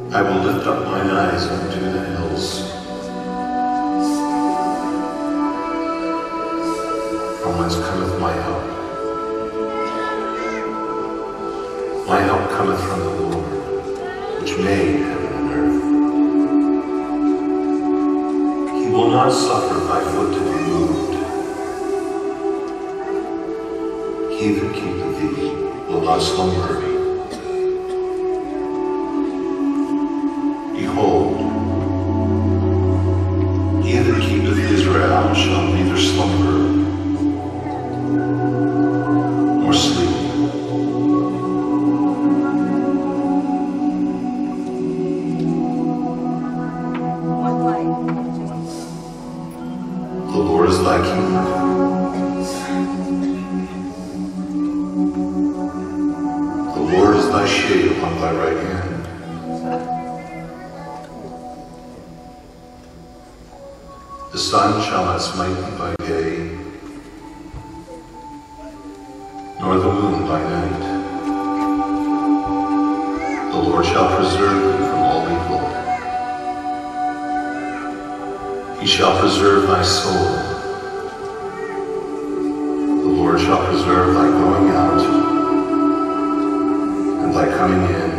I will lift up mine eyes unto the hills, from whence cometh my help. My help cometh from the Lord, which made heaven and earth. He will not suffer thy foot to be moved. He that keepeth thee will not slumber. Behold, he that keepeth Israel shall neither slumber nor sleep. The Lord is thy keeper. The Lord is thy shade upon thy right hand. The sun shall not smite thee by day, nor the moon by night. The Lord shall preserve thee from all evil. He shall preserve thy soul. The Lord shall preserve thy going out and thy coming in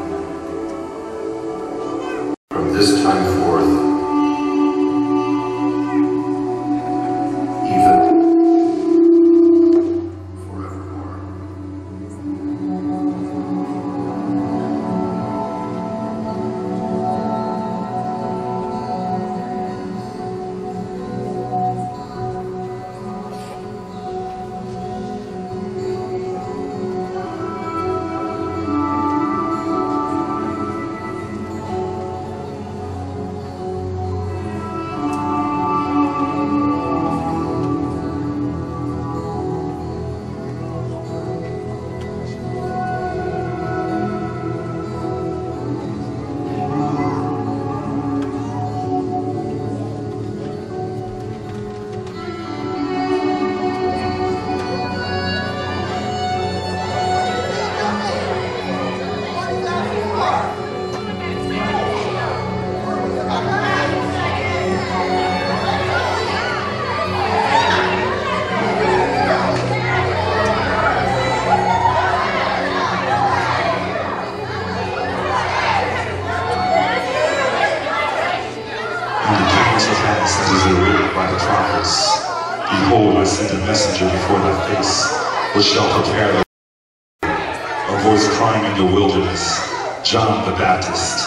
from this time forth Behold, I send a messenger before thy face, which shall prepare the way. A voice crying in the wilderness, John the Baptist.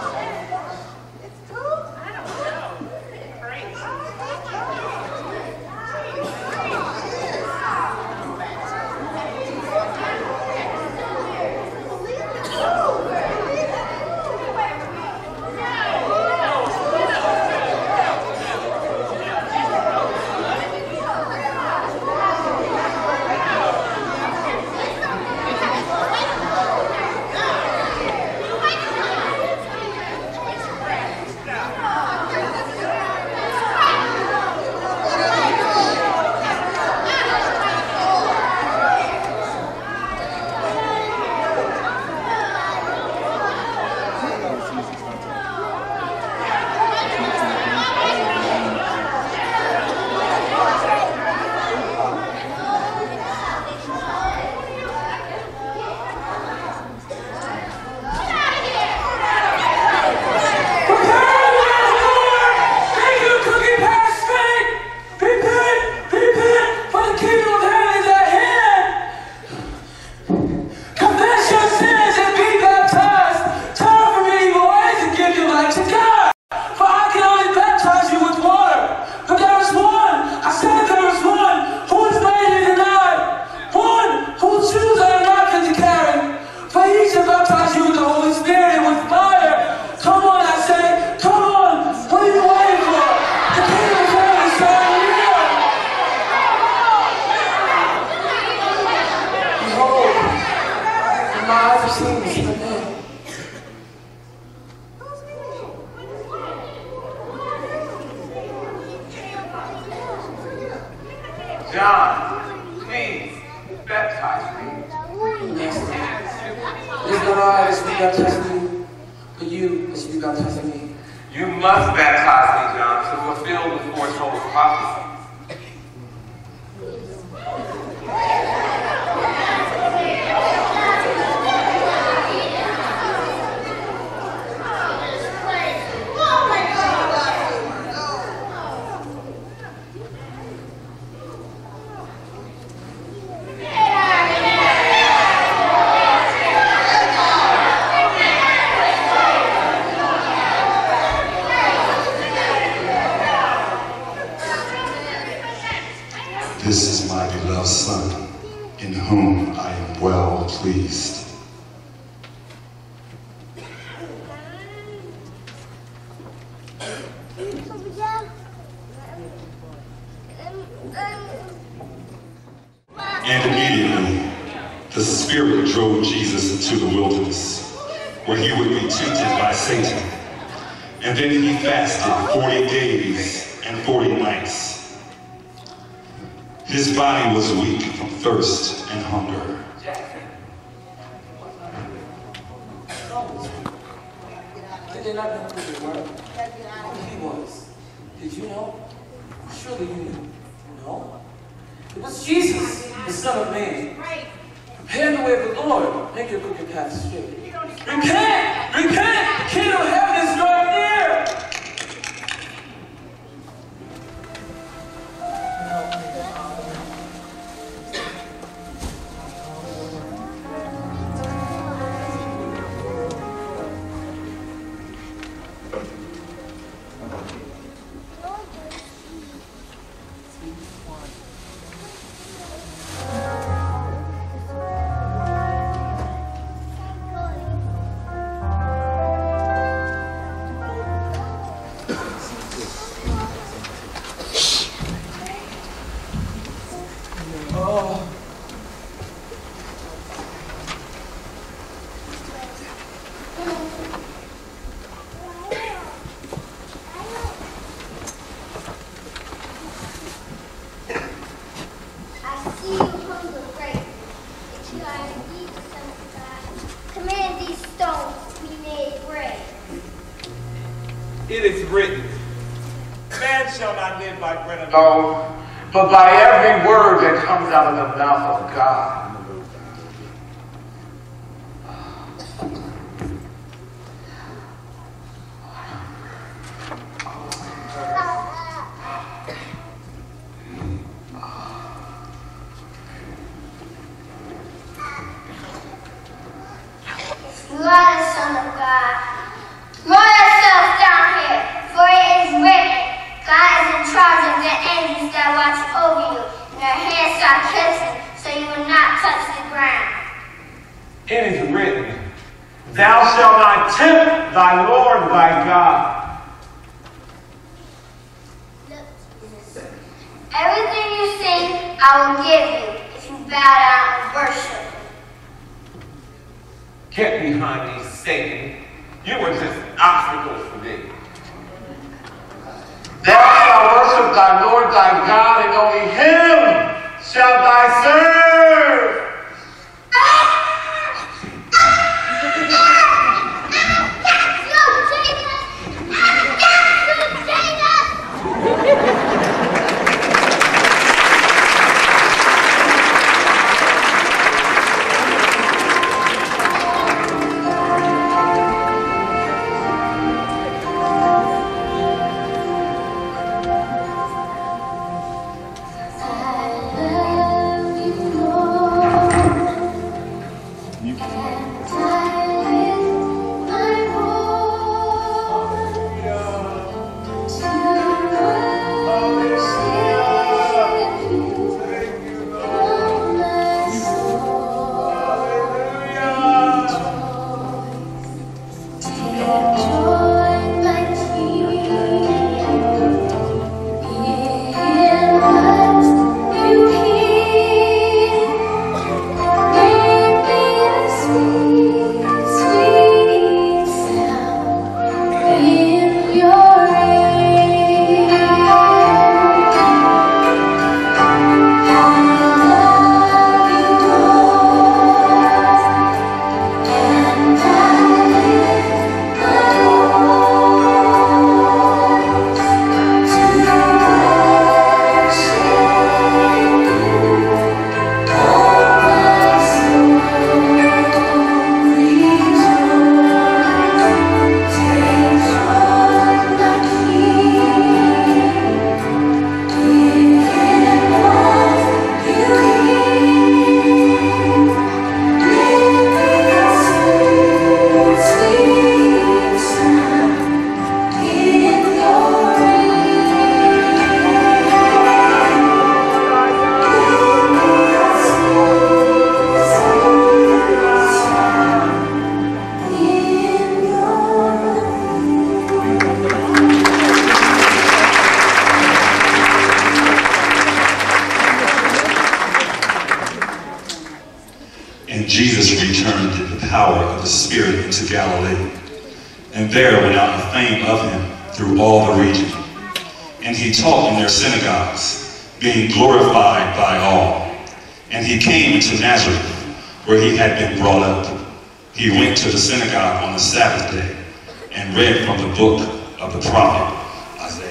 John, please, baptize me. It's not I that speak baptize you, But you, as you baptizing me, You must baptize me, John, to fulfill the foretold prophecy. This is my beloved Son, in whom I am well pleased. And immediately, the Spirit drove Jesus into the wilderness, where he would be tempted by Satan. And then he fasted 40 days and 40 nights. His body was weak from thirst and hunger. did they not know who they were? Who he was? Did you know? Surely you knew. No? It was Jesus, the Son of Man. Prepare the way of the Lord. Make your crooked path straight. Repent! Repent! The kingdom of heaven is drawing near! It is written, man shall not live by bread alone, but by every word that comes out of the mouth of God. You are the Son of God. Roll yourself down here, for it is written, God is in charge of the angels that watch over you, and their hands shall kiss you, so you will not touch the ground. It is written, thou shalt not tempt thy Lord thy God. Everything you sing, I will give you, if you bow down and worship. Get behind me, Satan. You were just obstacles for me. Thou shalt worship thy Lord thy God, and only him shalt thou serve. I to Galilee. And there went out the fame of him through all the region. And he taught in their synagogues, being glorified by all. And he came into Nazareth, where he had been brought up. He went to the synagogue on the Sabbath day and read from the book of the prophet Isaiah.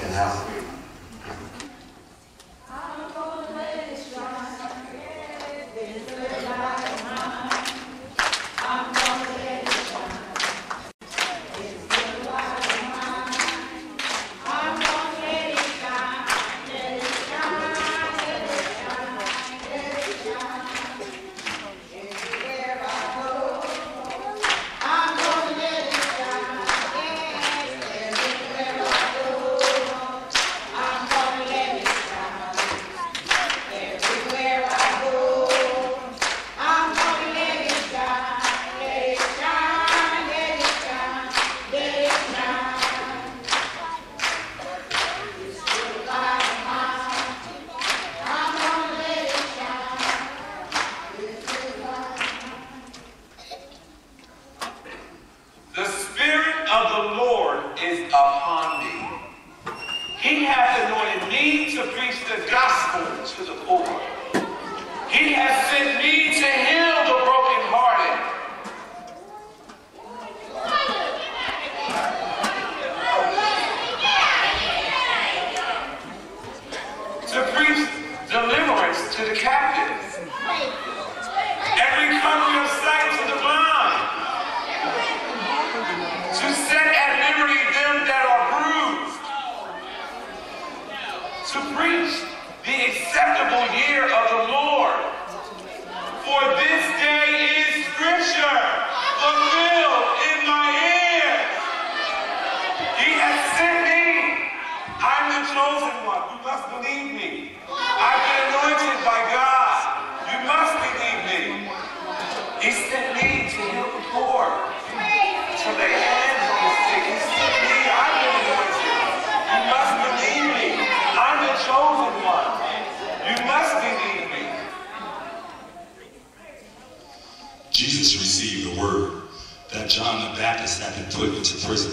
Jesus received the word that John the Baptist had been put into prison.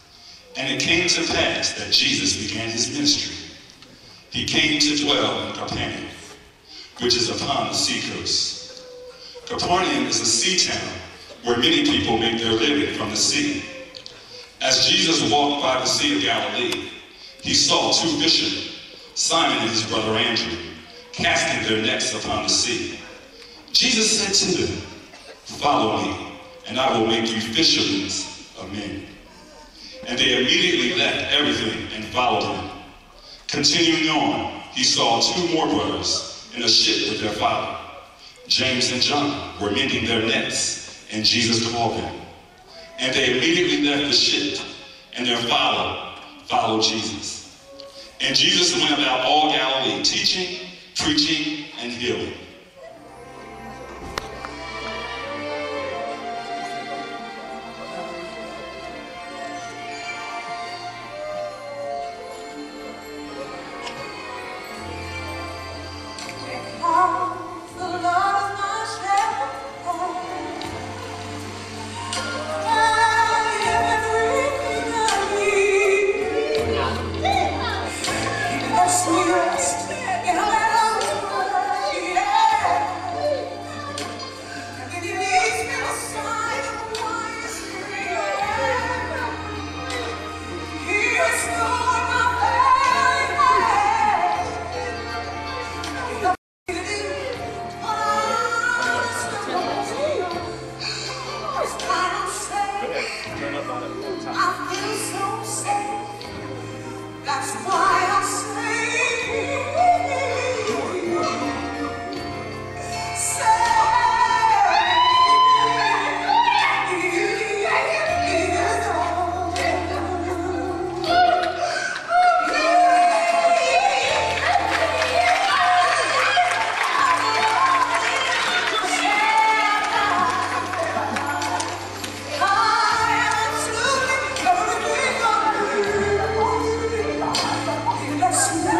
And it came to pass that Jesus began his ministry. He came to dwell in Capernaum, which is upon the seacoast. Capernaum is a sea town where many people make their living from the sea. As Jesus walked by the Sea of Galilee, he saw two fishermen, Simon and his brother Andrew, casting their nets upon the sea. Jesus said to them, "Follow me, and I will make you fishermen of men." And they immediately left everything and followed him. Continuing on, he saw two more brothers in a ship with their father. James and John were mending their nets, and Jesus called them. And they immediately left the ship, and their father followed Jesus. And Jesus went about all Galilee, teaching, preaching, and healing. Yes.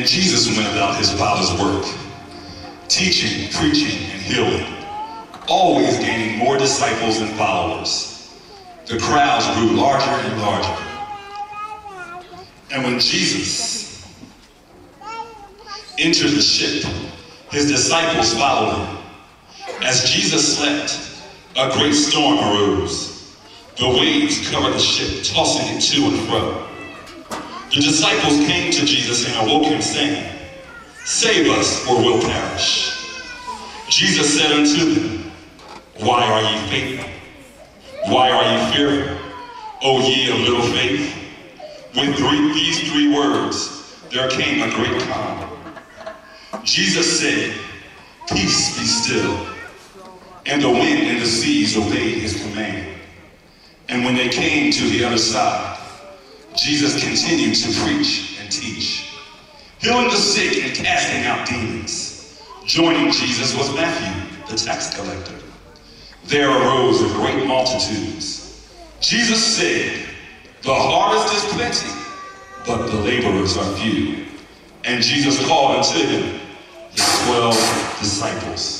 And Jesus went about his Father's work, teaching, preaching, and healing, always gaining more disciples and followers. The crowds grew larger and larger. And when Jesus entered the ship, his disciples followed him. As Jesus slept, a great storm arose. The waves covered the ship, tossing it to and fro. The disciples came to Jesus and awoke him, saying, "Save us, or we'll perish." Jesus said unto them, "Why are ye faithless? Why are ye fearful, O ye of little faith?" With these three words, there came a great calm. Jesus said, "Peace, be still." And the wind and the seas obeyed his command. And when they came to the other side, Jesus continued to preach and teach, healing the sick and casting out demons. Joining Jesus was Matthew, the tax collector. There arose a great multitudes. Jesus said, "The harvest is plenty, but the laborers are few." And Jesus called unto him his 12 disciples.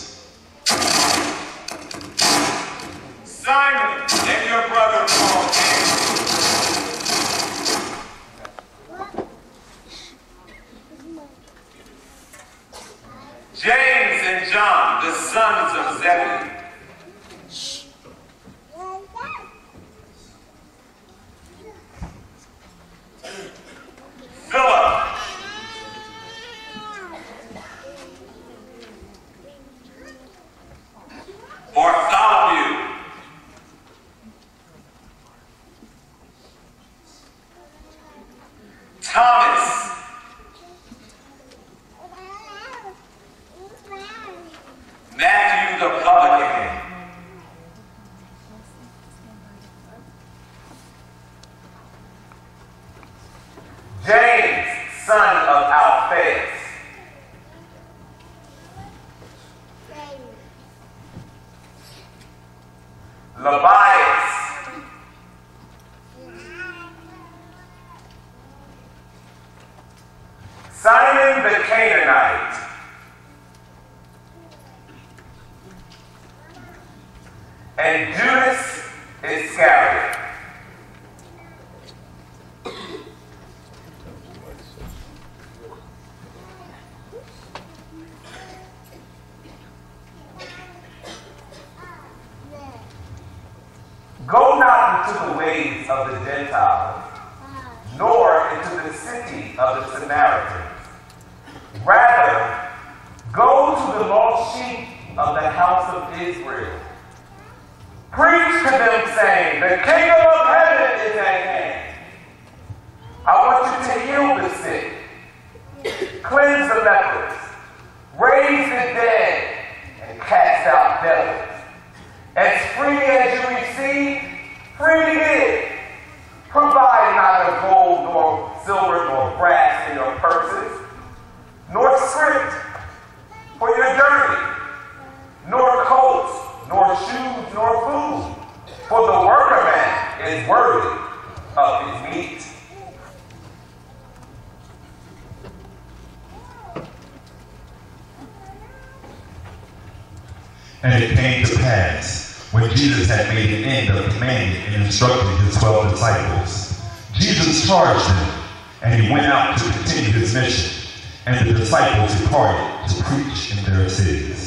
Simon and your brother called James and John, the sons of Zebedee. Philip, Bartholomew, Thomas, Matthew the publican, James, son of Alphaeus, Levias, Simon the Canaanite, and Judas Iscariot. Go not into the ways of the Gentiles, nor into the city of the Samaritans. Rather, go to the lost sheep of the house of Israel. Preach to them, saying, "The kingdom of heaven is at hand." I want you to heal the sick, cleanse the lepers, raise the dead, and cast out devils. As freely as you receive, freely give. Provide neither gold nor silver nor brass in your purses, nor script for your journey, nor coats, nor shoes, nor food. For the worker man is worthy of his meat. And it came to pass, when Jesus had made an end of commanding and instructing his 12 disciples, Jesus charged them, and he went out to continue his mission, and the disciples departed to preach in their cities.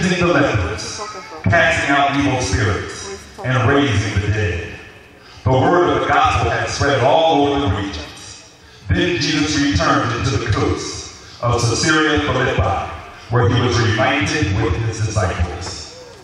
cleansing the lepers, casting out evil spirits, and raising the dead. The word of the gospel had spread all over the regions. Then Jesus returned into the coast of Caesarea Philippi, where he was reunited with his disciples.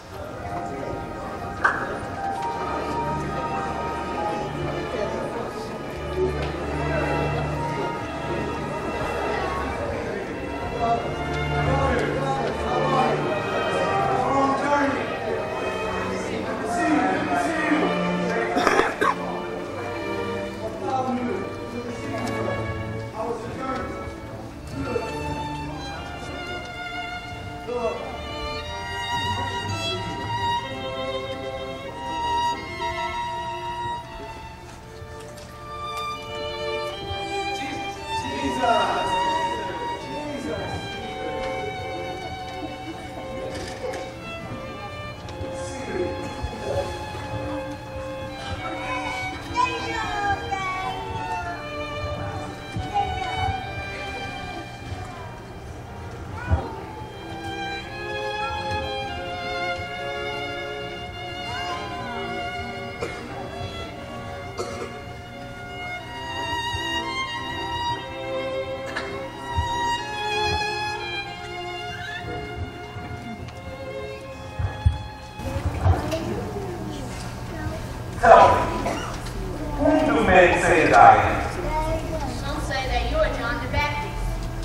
Tell me, whom do men say that I am? Some say that you are John the Baptist.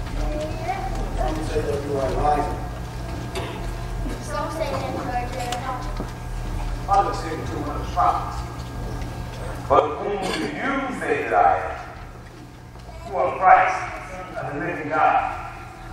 Some say that you are Elijah. Some say that you are Jeremiah. Others say that you are one of the prophets. But whom do you say that I am? You are Christ, of the living God.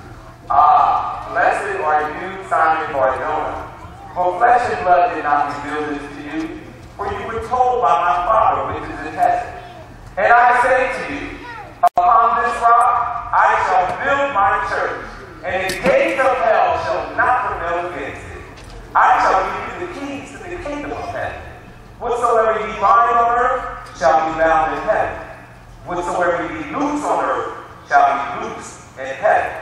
Ah, blessed are you, Simon Bar-Jonah, for flesh and blood did not reveal this to you, for you were told by my Father which is in heaven. And I say to you, upon this rock I shall build my church, and the gates of hell shall not prevail against it. I shall give you the keys to the kingdom of heaven. Whatsoever ye bind on earth shall be bound in heaven. Whatsoever ye loose on earth shall be loosed in heaven.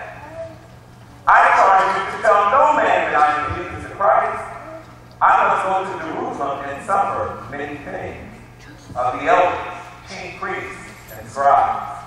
I charge you to tell no man that I am Jesus Christ. I must go to Jerusalem and suffer many things of the elders, chief priests, and scribes.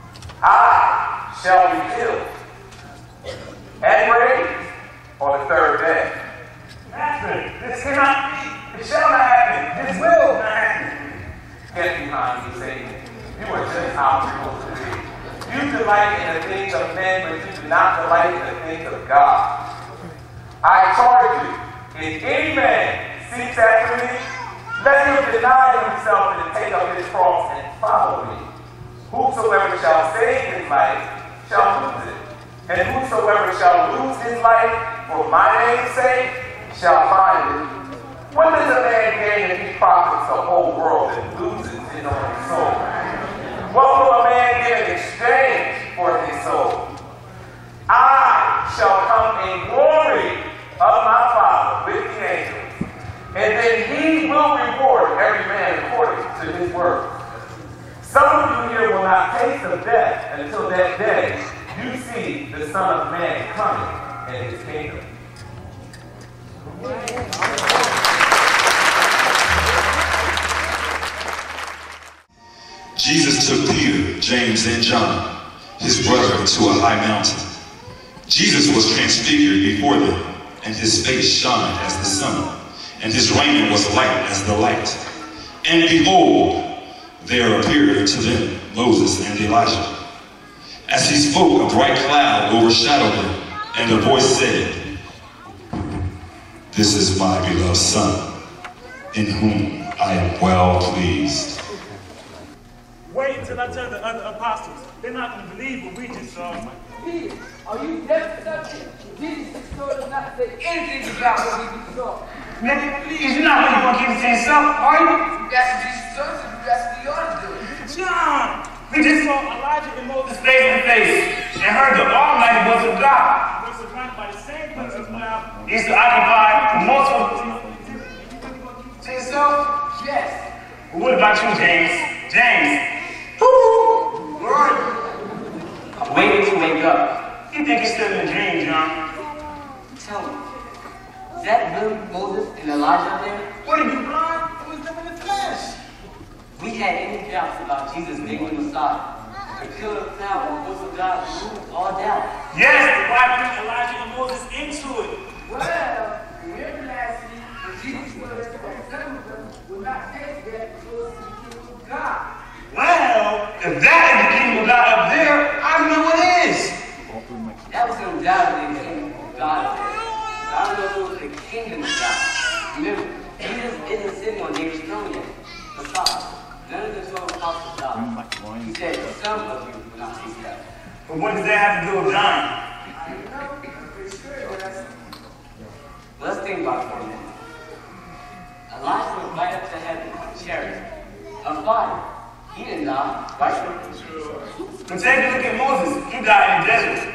I shall be killed and raised on the third day. Master, this cannot be. It shall not happen. This will not happen. Get behind me, Satan. You are just obstacles to me. You delight in the things of men, but you do not delight in the things of God. I charge you, if any man seeks after me, let him deny himself and take up his cross and follow me. Whosoever shall save his life shall lose it, and whosoever shall lose his life for my name's sake shall find it. What does a man gain if he profits the whole world and loses his own soul? What will a man give in exchange for his soul? I shall come in glory of my Father with the angels, and then he will reward every man according to his work. Some of you here will not taste of death until that day you see the Son of Man coming in his kingdom. Jesus took Peter, James, and John, his brother, to a high mountain. Jesus was transfigured before them, and his face shone as the sun, and his raiment was light as the light. And behold, there appeared to them Moses and Elijah. As he spoke, a bright cloud overshadowed them, and a voice said, "This is my beloved Son, in whom I am well pleased." Wait until I tell the other apostles. They're not going to believe what we just saw. Peter, are you deaf or something? Jesus told us not to say anything about what we just saw. Nigga, please, you're not really going to keep it to yourself, are you? That's what Jesus told us to do. That's what we ought to do. John! We just saw Elijah and Moses face to face and heard the Almighty voice of God. Was surrounded by the same person now. He used to occupy multiple. To yourself? Yes. Well, what about you, James? James! I'm waiting to wake up. You think you're still in a dream, John? Tell me, that really Moses and Elijah up there? What are you blind? It was them in the flesh. We had any doubts about Jesus being the Messiah. The killer of now, the voice of God, removed all doubt. Yes, the Bible brings Elijah and Moses into it. Well, remember last week, when Jesus was some of them would not taste that because of the kingdom of God. Well, if that is the kingdom of God up there, I know what it is. That was undoubtedly the kingdom of God up there. I don't know if it was the kingdom of God. Remember, Jesus isn't sitting on David's throne yet. The Father. None of the 12 apostles died. He said, some of you will not taste that. But what does that have to do with dying? I don't know. I'm pretty sure. Let's think about it for a minute. Elijah went right up to heaven on a chariot of fire. He didn't die, right? But take a look at Moses. He died in the desert.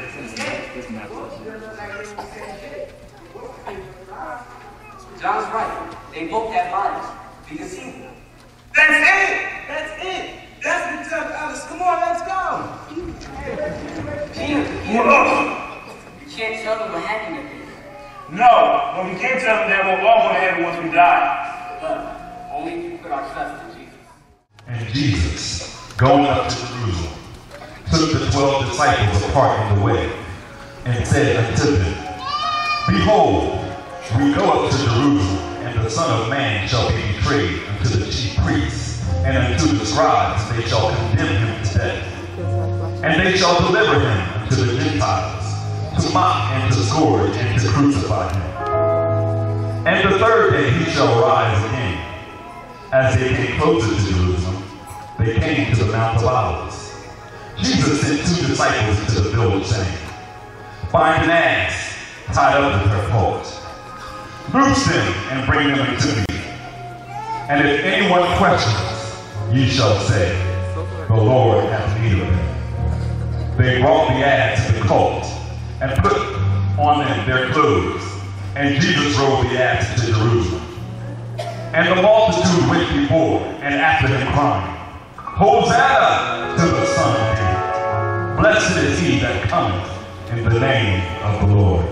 John's right. They both had bodies. You can see them. That's it. That's it. That's the tough Alice. Come on, let's go. Peter, you can't tell them what happened to Peter. No, but we can't tell them that we're all going to heaven once we die. But only if you put our trust in Jesus. And Jesus, going up to Jerusalem, took the 12 disciples apart in the way, and said unto them, Behold, we go up to Jerusalem, and the Son of Man shall be betrayed unto the chief priests, and unto the scribes. They shall condemn him to death. And they shall deliver him unto the Gentiles, to mock and to scourge and to crucify him. And the third day he shall rise again. As they came closer to Jerusalem, they came to the Mount of Olives. Jesus sent 2 disciples into the village, saying, Find an ass tied up with her colt. Loose them and bring them into me. And if anyone questions, ye shall say, The Lord hath need of them. They brought the ass to the colt, and put on them their clothes, and Jesus rode the ass to Jerusalem. And the multitude went before and after him, crying, Hosanna to the Son of David. Blessed is he that cometh in the name of the Lord.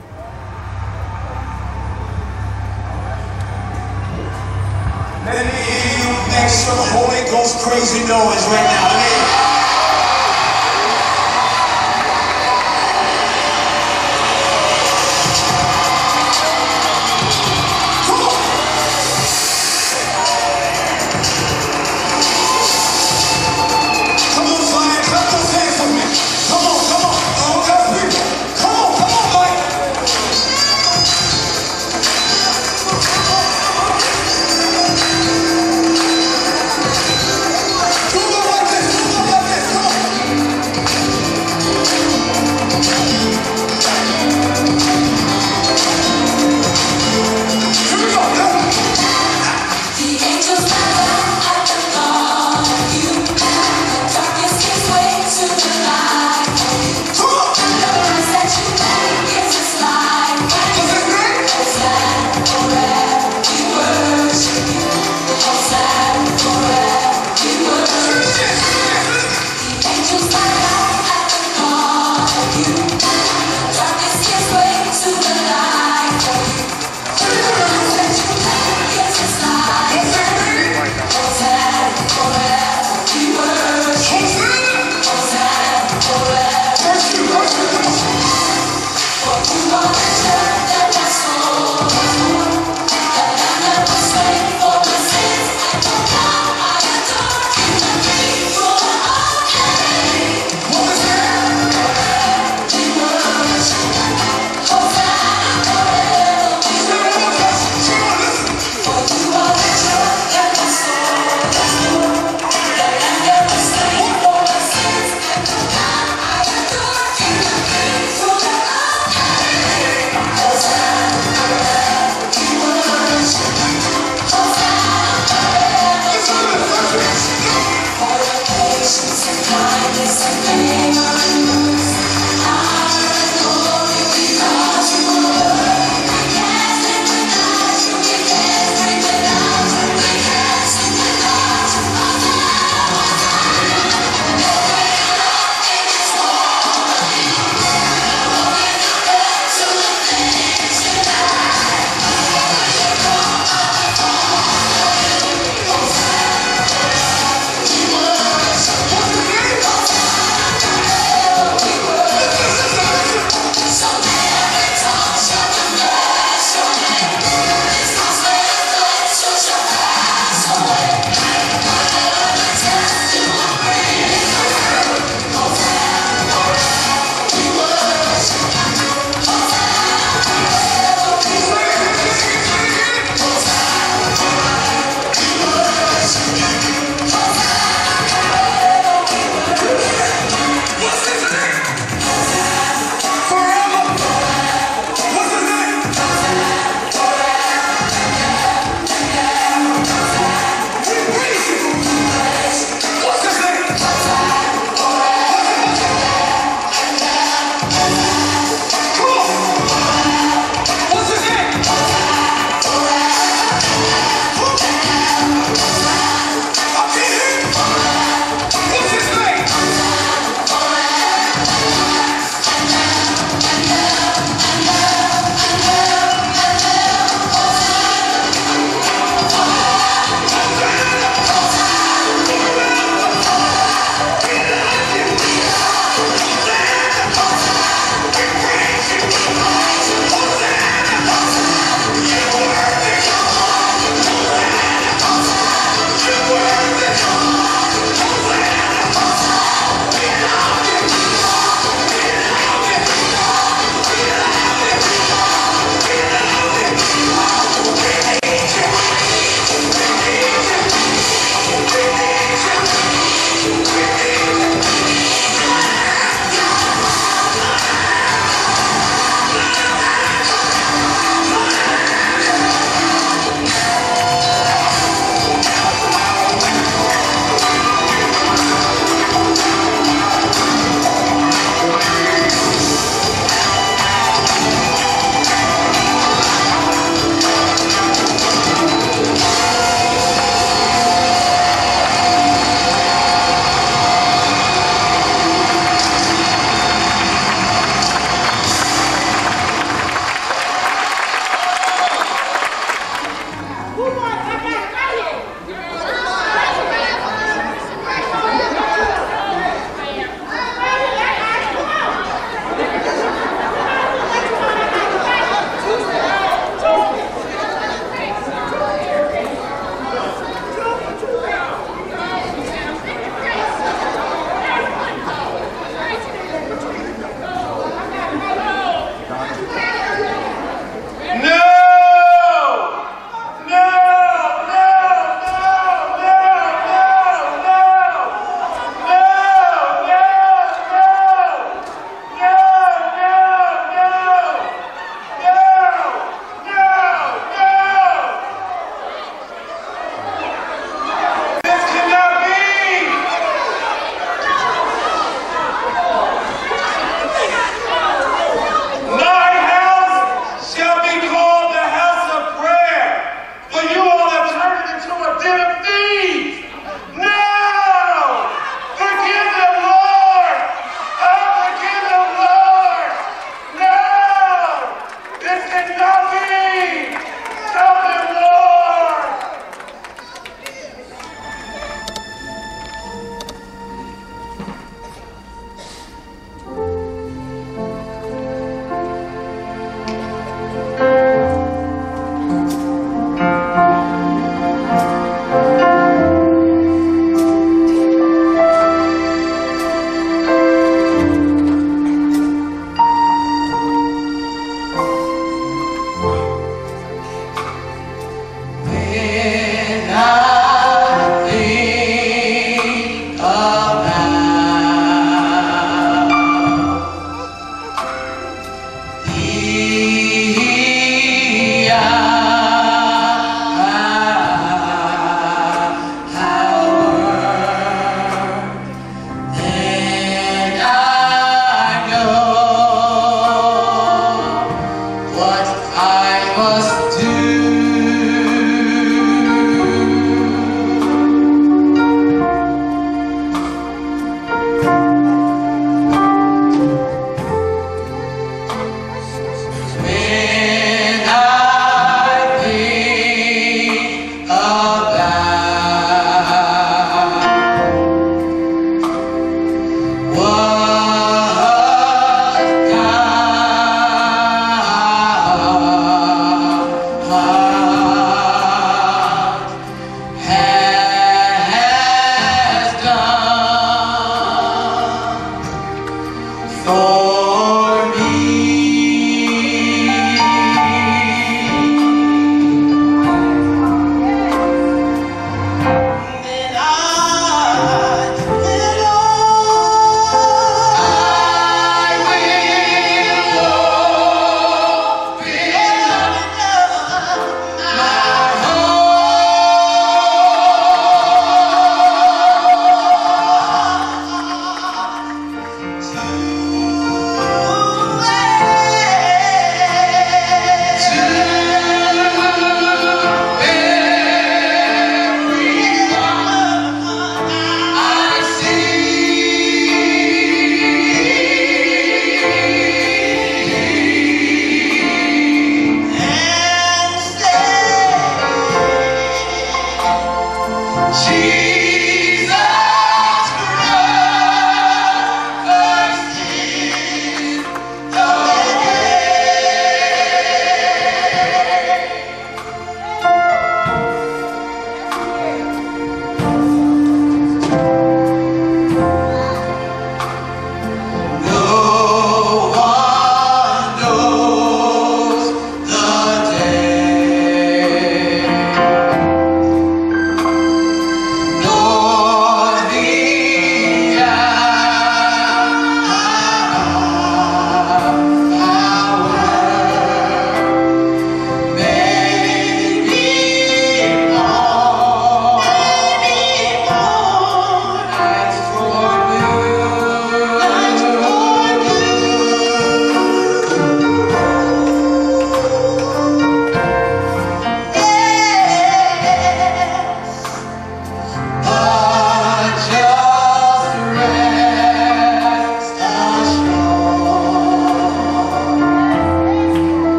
Let me hear you make some Holy Ghost crazy noise right now. Do it like this.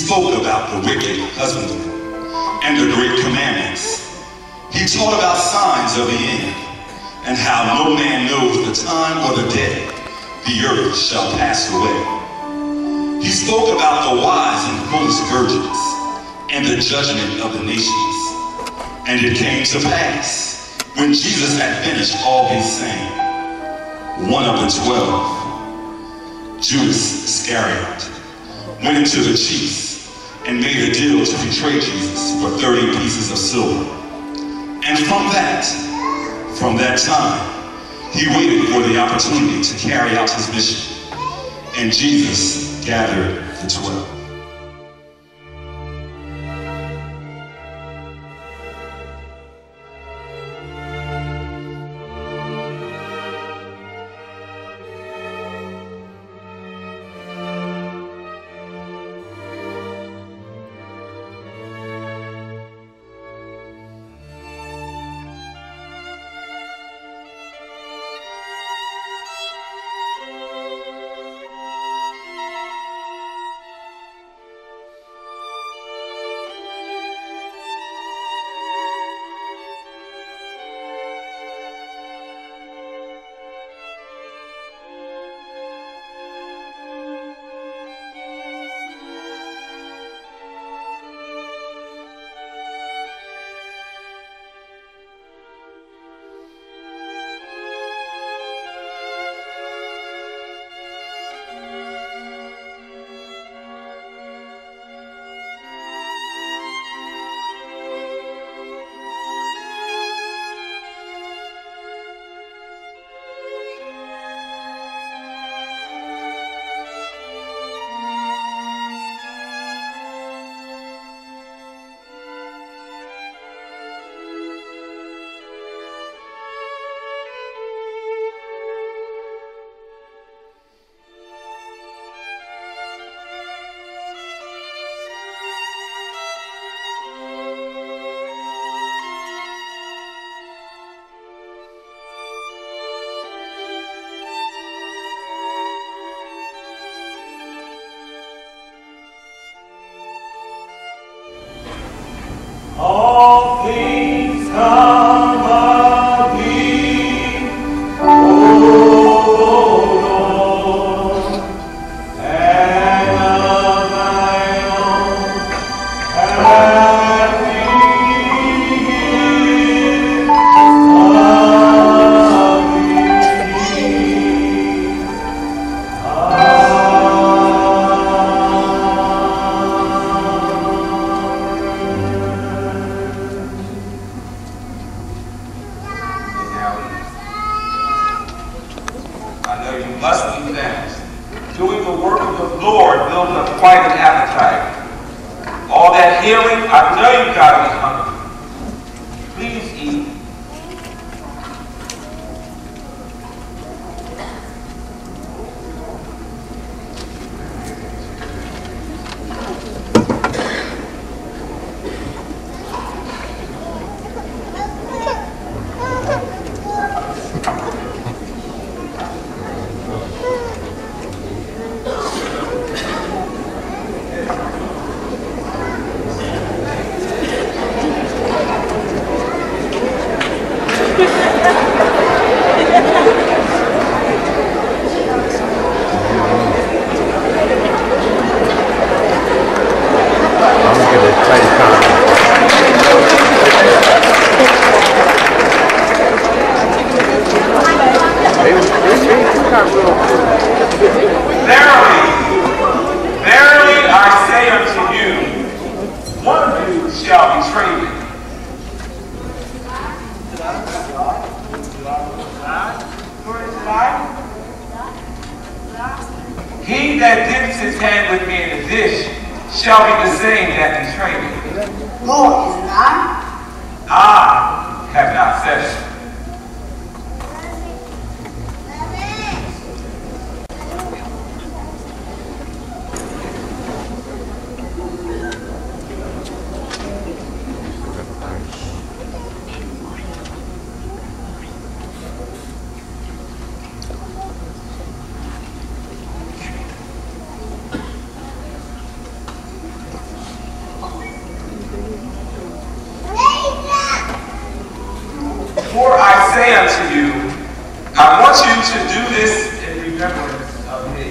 spoke about the wicked husbandman and the great commandments. He taught about signs of the end and how no man knows the time or the day the earth shall pass away. He spoke about the wise and foolish virgins and the judgment of the nations. And it came to pass, when Jesus had finished all his saying, one of the 12, Judas Iscariot, went into the chiefs and made a deal to betray Jesus for 30 pieces of silver. And from that time, he waited for the opportunity to carry out his mission. And Jesus gathered the 12. All things come of thee, O Lord, and of thine own have we quite an appetite. All that healing, I know you gotta be hungry. Please eat. He that dips his hand with me in the dish shall be the same that betrayed me. Lord, is it I? I have not said it. say unto you, I want you to do this in remembrance of me.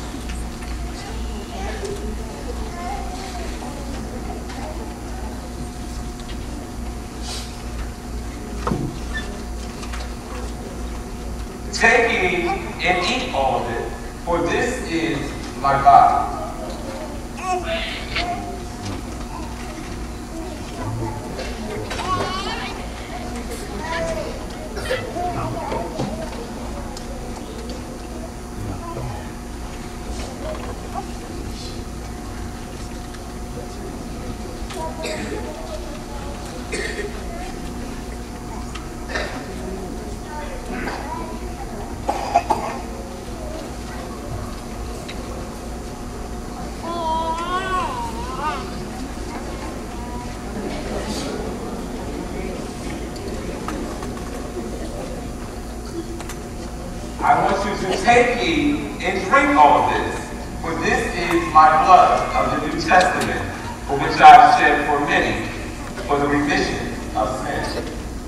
Take ye and eat all of it, for this is my body. I want you to take ye and drink all of this, for this is my blood of the New Testament, for which I have shed for many, for the remission of sin.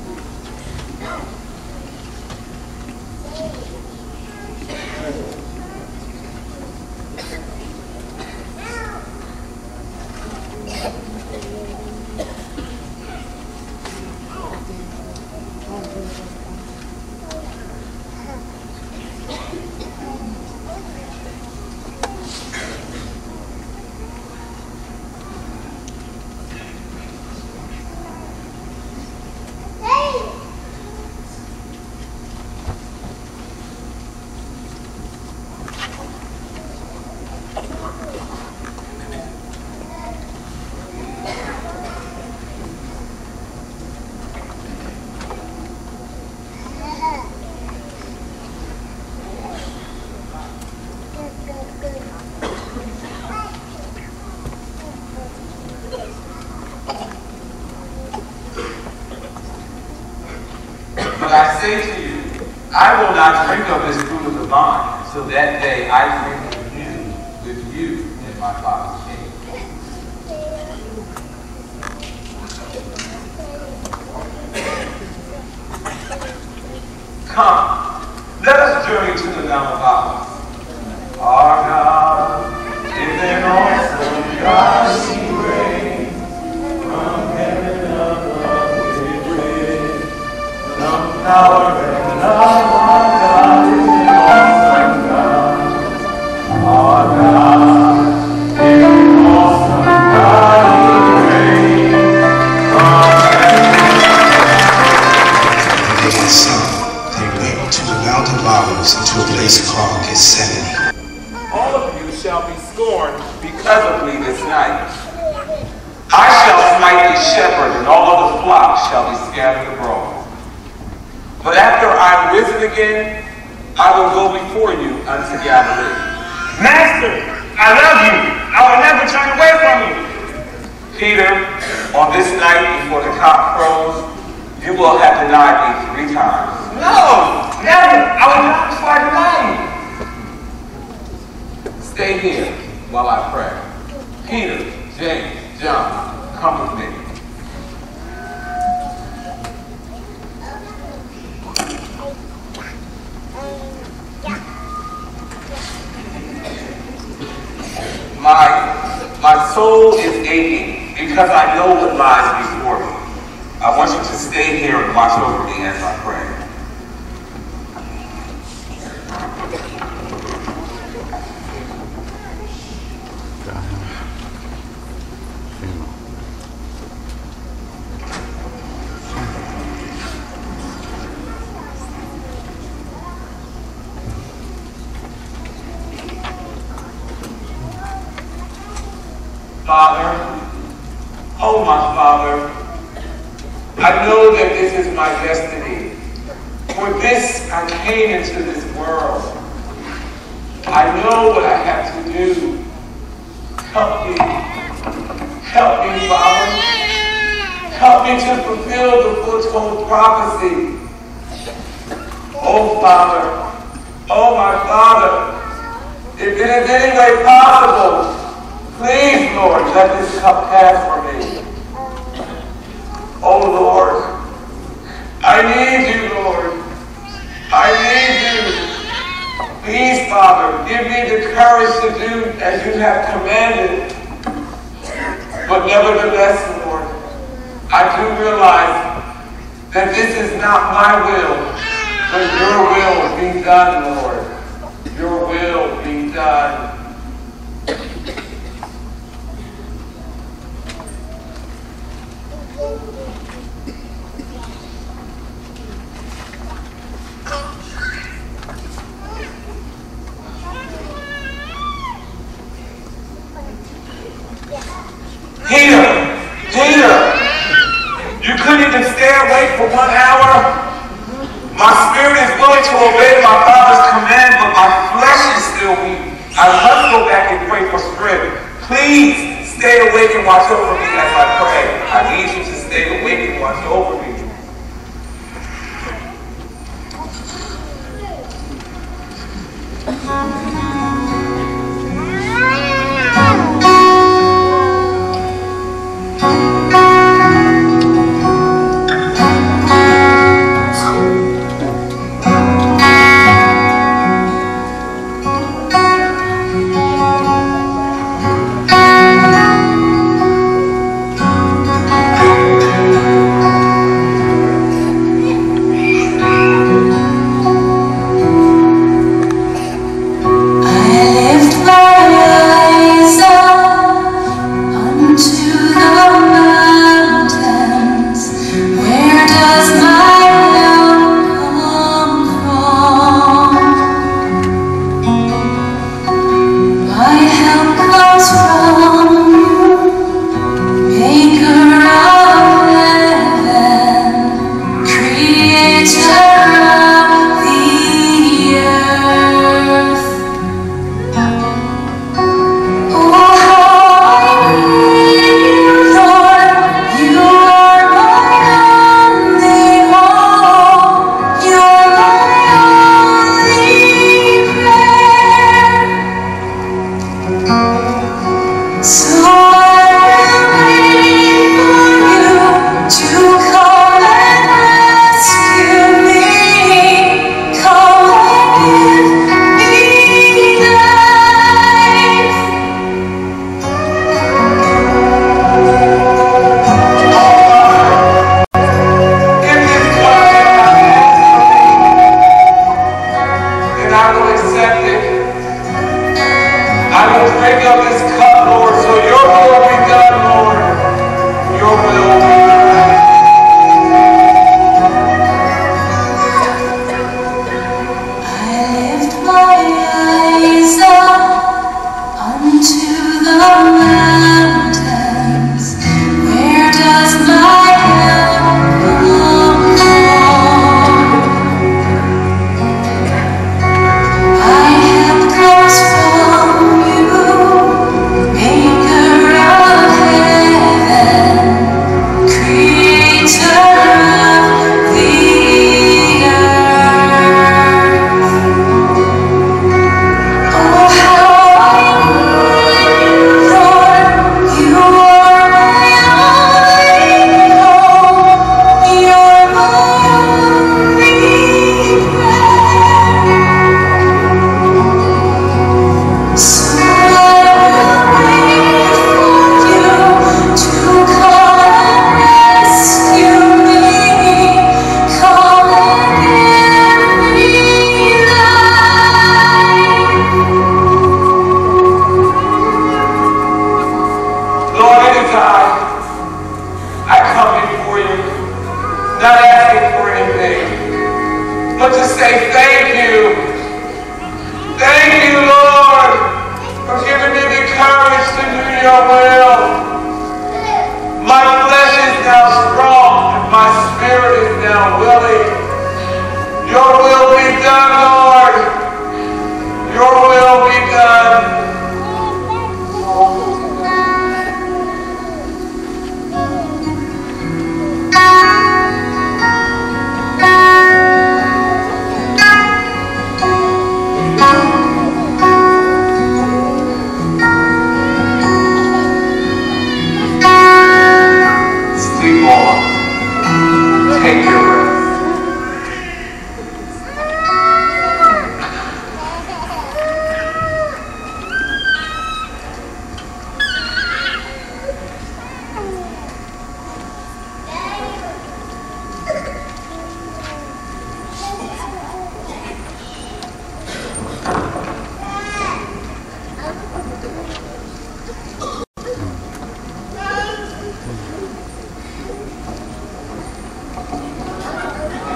But I say to you, I will not drink of this fruit of the vine until that day I drink it new with you in my Father's kingdom. Come, let us journey to the Mount of Olives. Our God is an awesome God, He reigns from heaven above with wisdom, power, and love. Our God is an awesome God. Our God is an awesome God, He reigns from heaven. They went to the Mount of Olives into a place called Gethsemane. All of you shall be scorned because of me this night. I shall smite the shepherd, and all of the flock shall be scattered abroad. But after I am risen again, I will go before you unto Galilee. Master, I love you. I will never turn away from you. Peter, on this night before the cock crows, you will have denied me 3 times. No, never. I will not before I deny you. Stay here while I pray. Peter, James, John, come with me. My soul is aching because I know what lies before me. I want you to stay here and watch over me as I pray. Father, oh my Father, I know that this is my destiny. For this I came into this world. I know what I have to do. Help me. Help me, Father. Help me to fulfill the foretold prophecy. Oh, Father. Oh, my Father. If it is any way possible, please, Lord, let this cup pass from me. Oh, Lord, I need you, Lord. Father, give me the courage to do as you have commanded. But nevertheless, Lord, I do realize that this is not my will, but your will be done, Lord. Your will be done. Peter, you couldn't even stay awake for 1 hour? My spirit is willing to obey my Father's command, but my flesh is still weak. I must go back and pray for strength. Please stay awake and watch over me as I pray. I need you to stay awake and watch over me.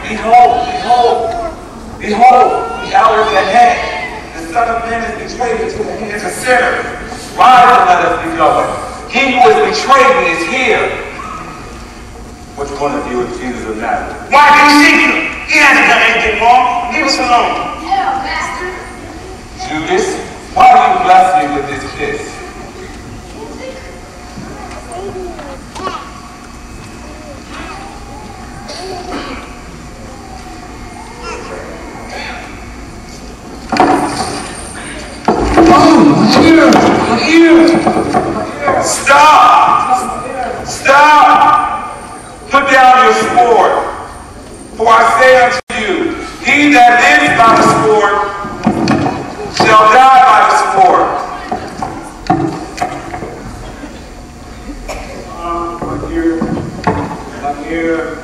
Behold, behold, behold, the hour is at hand. The Son of Man is betrayed into the hands of sinners. Rise and let us be going. He who has betrayed me is here. Which one of you is Jesus of Nazareth? Why do you seek him? He hasn't done anything wrong. Leave us alone. Hello, Master. Judas, why do you bless me with this kiss? Stop! Stop! Put down your sword. For I say unto you, he that lives by the sword shall die by the sword. My dear.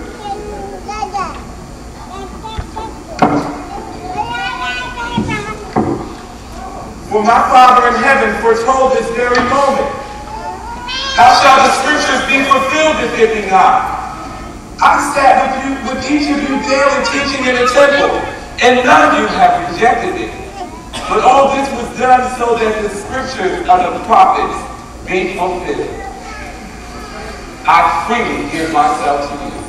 For my Father in heaven foretold this very moment. How shall the scriptures be fulfilled if it be not? I sat with each of you daily teaching in the temple, and none of you have rejected it. But all this was done so that the scriptures of the prophets be fulfilled. I freely give myself to you.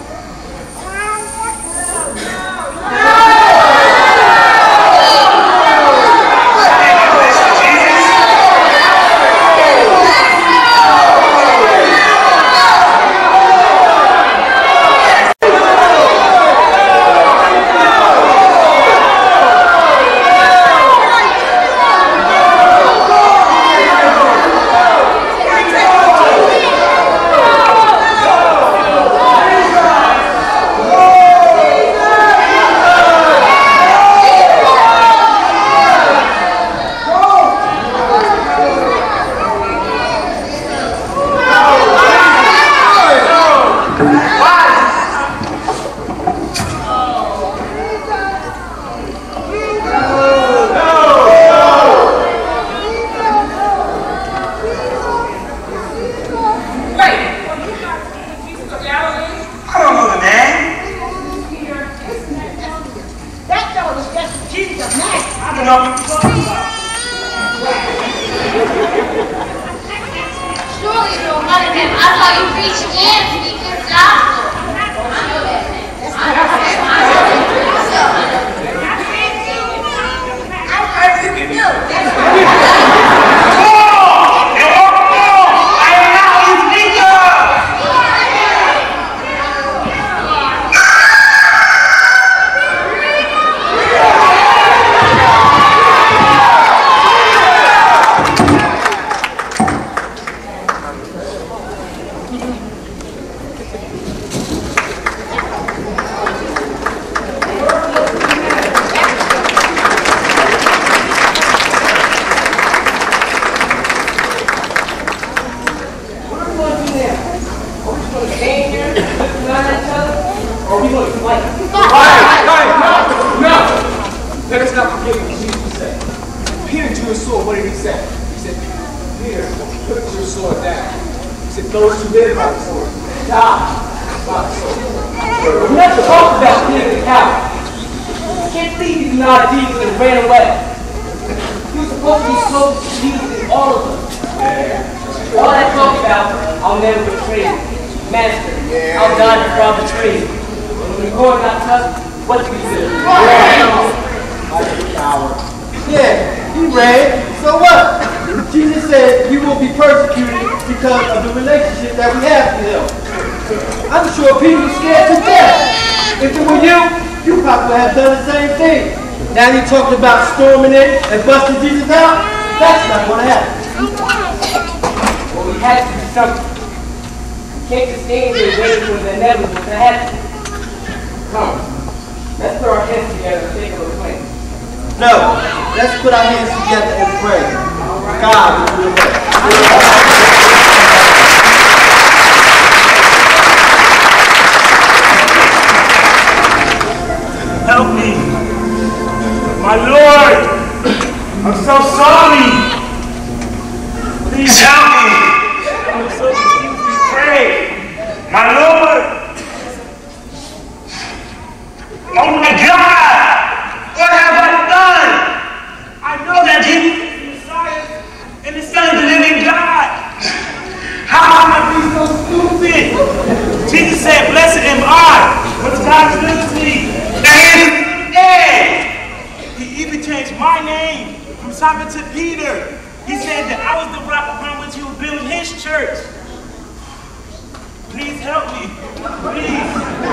Now you talking about storming in and busting Jesus out? That's not going to happen. Well, we had to do something. We can't just stand there waiting for the inevitable to happen. Come on. Let's put our heads together and think of a plan. No. Let's put our hands together and pray. God will do it. Help me. My Lord, I'm so sorry. Please help me. I'm so confused to pray. My Lord. changed my name from Simon to Peter. He said that I was the rock upon which he was building his church. Please help me. Please.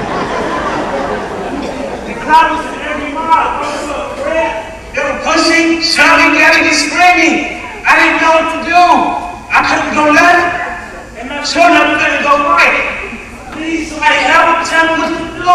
The crowd was in every mile. I was so afraid. They were pushing, shouting, yelling, and screaming. I didn't know what to do. I couldn't go left, and I'm sure enough couldn't go right. Please, somebody help me, tell me what to do.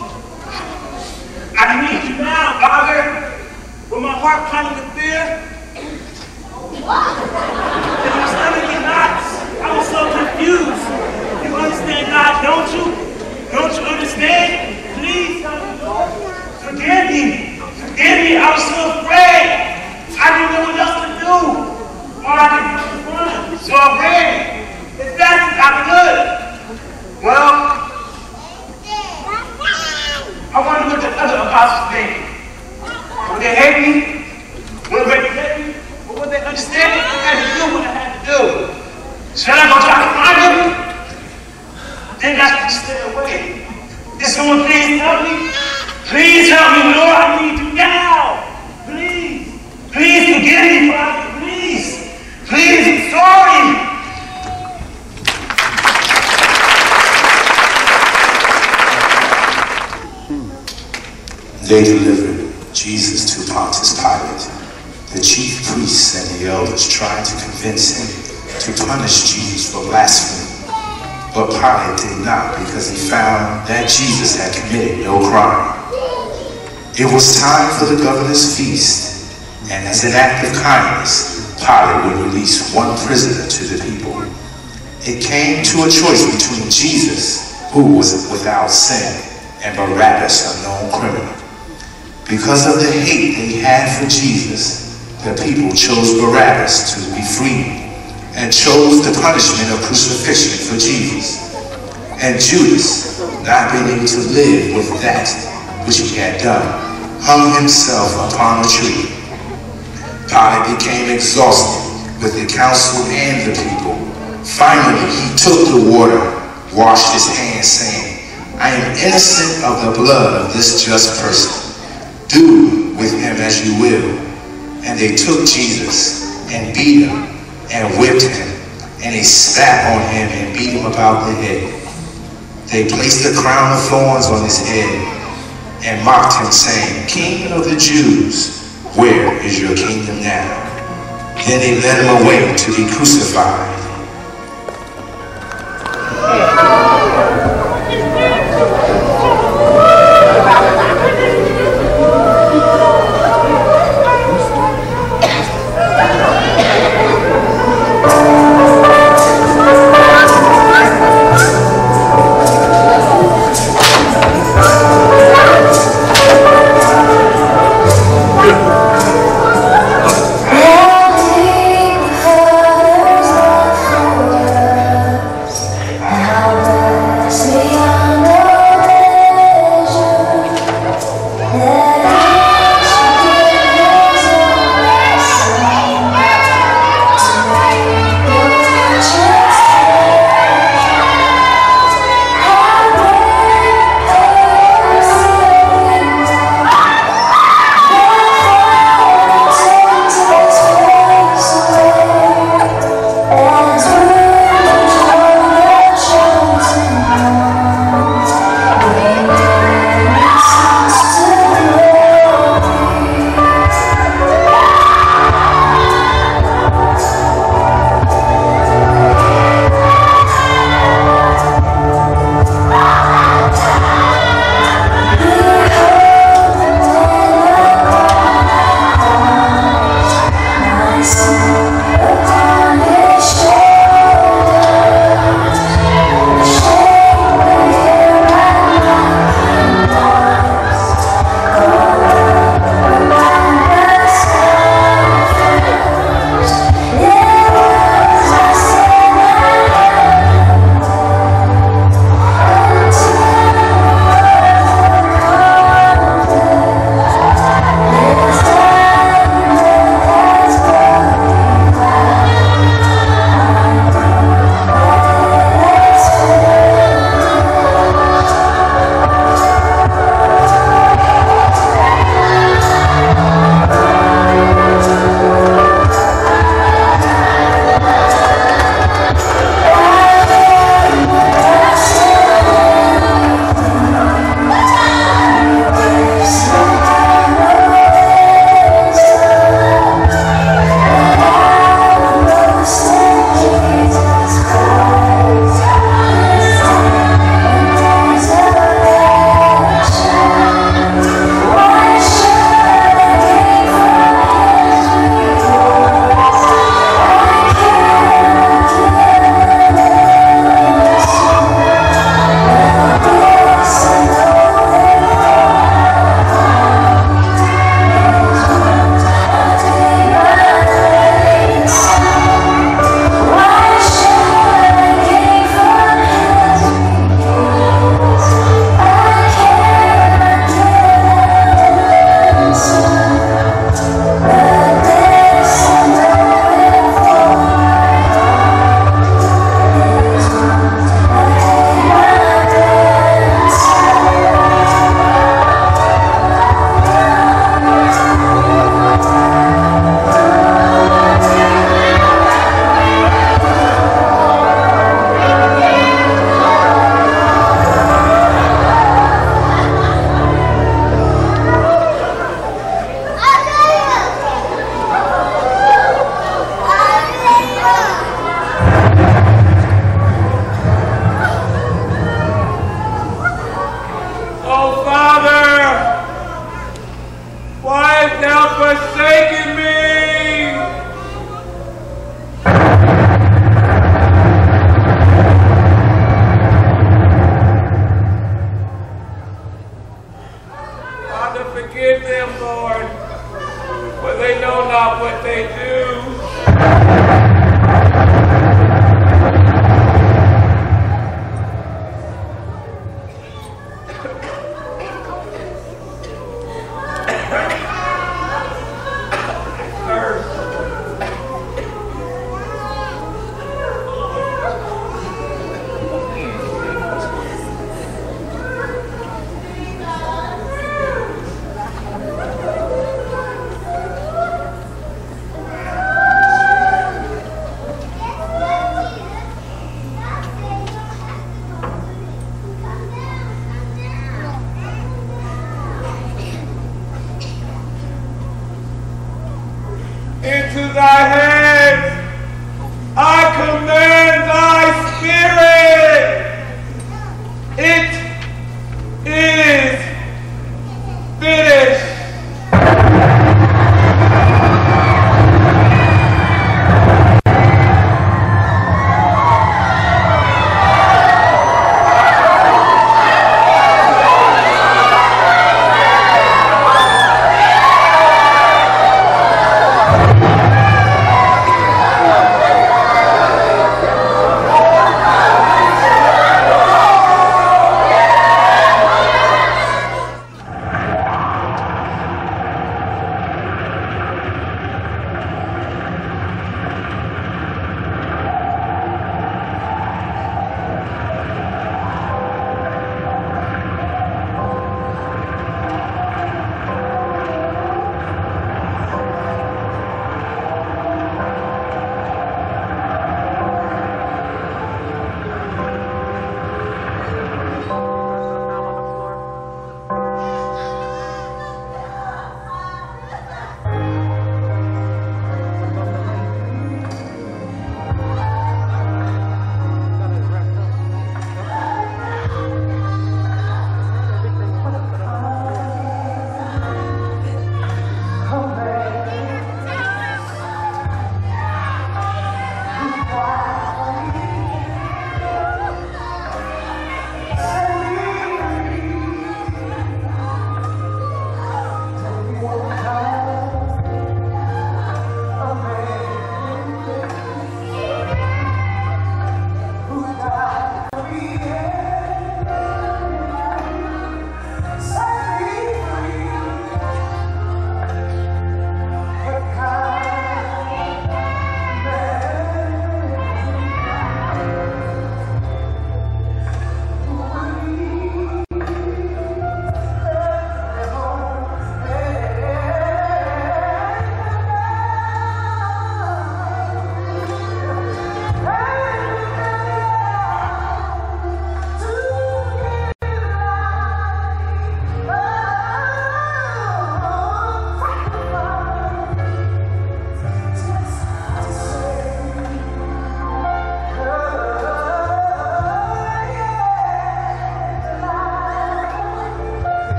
I need you now, Father. With my heart pounding with fear. And my stomach in knots. I was so confused. You understand, God, don't you? Don't you understand? Please help me, Lord. Forgive me. Forgive me. I was so afraid. I didn't know what else to do. All I could do was run. So I ran as fast as I could. Well, I wonder what the other apostles think. Would they hate me? Would they reject me? Or would they understand me? I had to do what I had to do. Should I go try to find them? Then I should stay away. Did someone please help me? Please help me, Lord. I need you now. Please. Please forgive me, Father. Please. Please, I'm sorry. They delivered Jesus to Pontius Pilate. The chief priests and the elders tried to convince him to punish Jesus for blasphemy. But Pilate did not, because he found that Jesus had committed no crime. It was time for the governor's feast, and as an act of kindness, Pilate would release one prisoner to the people. It came to a choice between Jesus, who was without sin, and Barabbas, a known criminal. Because of the hate they had for Jesus, the people chose Barabbas to be freed and chose the punishment of crucifixion for Jesus. And Judas, not being able to live with that which he had done, hung himself upon a tree. Pilate became exhausted with the council and the people. Finally, he took the water, washed his hands, saying, I am innocent of the blood of this just person. Do with him as you will. And they took Jesus and beat him and whipped him, and they spat on him and beat him about the head. They placed a crown of thorns on his head and mocked him, saying, King of the Jews, where is your kingdom now? Then they led him away to be crucified. Holy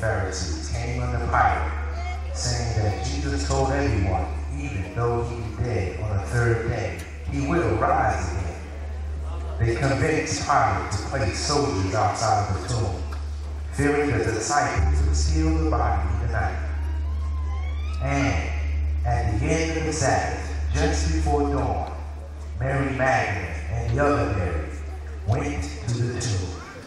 Pharisees came unto Pilate, saying that Jesus told everyone, even though he be dead on the third day, he will rise again. They convinced Pilate to place soldiers outside the tomb, fearing the disciples would steal the body in the night. And at the end of the Sabbath, just before dawn, Mary Magdalene and the other Mary went to the tomb.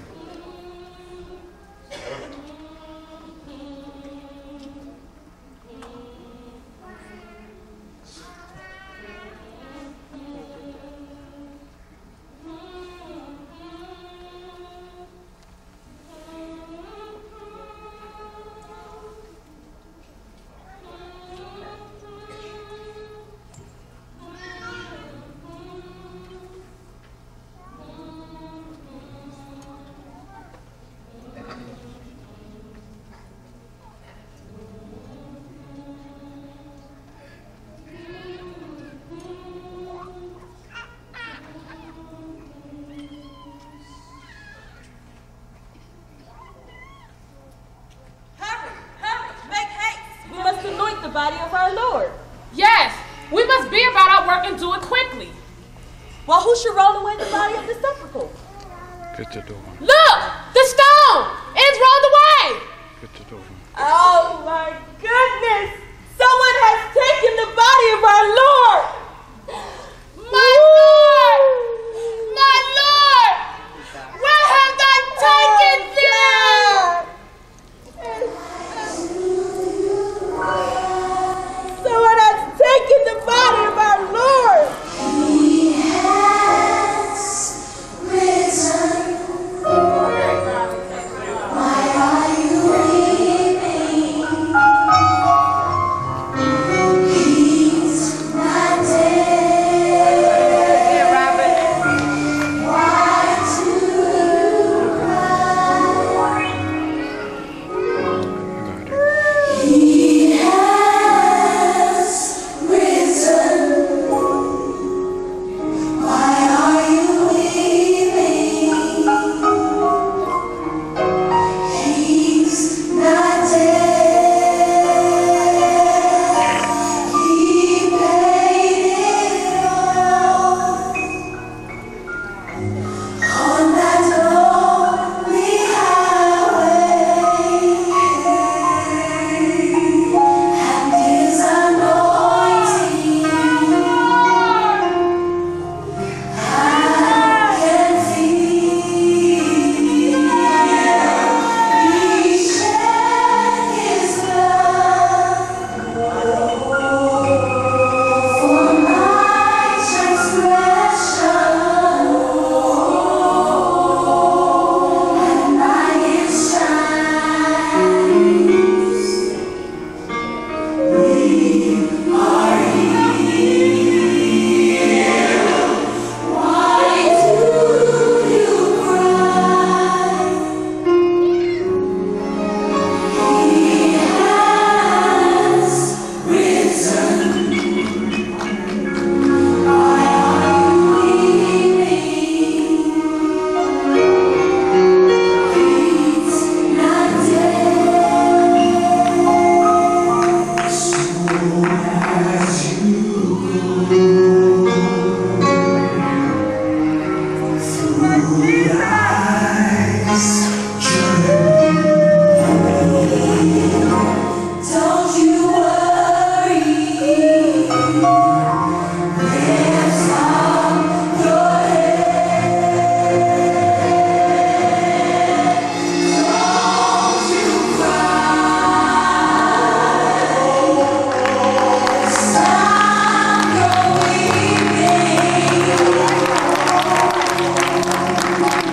Body of our Lord. Yes, we must be about our work and do it quickly. Well, who should roll away the body of the sepulchre? Get the door. Look, the stone is rolled away. Get the door. Oh my goodness! Someone has taken the body of our Lord. My Lord, my Lord, where have they taken them? Someone has taken the body of our Lord. He has risen. Why are you weeping? He's not dead. Why do you cry? He has risen. Why are you weeping? He's not dead. He paid it all. On that lonely highway, and His anointing I can feel. He shed His blood for my transgression, and by His stripes we are healed. Why do you cry? He has risen. Why are you weeping? He's not dead. Soon as you go through life's journey, don't you worry. Lift up your head. Don't you cry. Stop your weeping.